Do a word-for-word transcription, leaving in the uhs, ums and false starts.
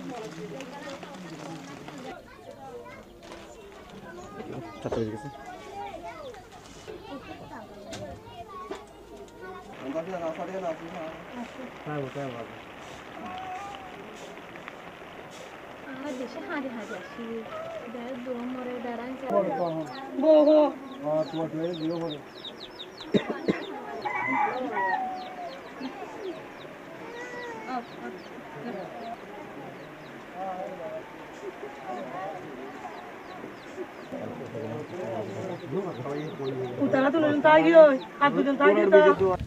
চারটে বেজে গেছে। দেশে হাঁড়ি হাঁড়ি আসি দোম মরে দাঁড়ান Utara tu non taglio, a tu non taglio.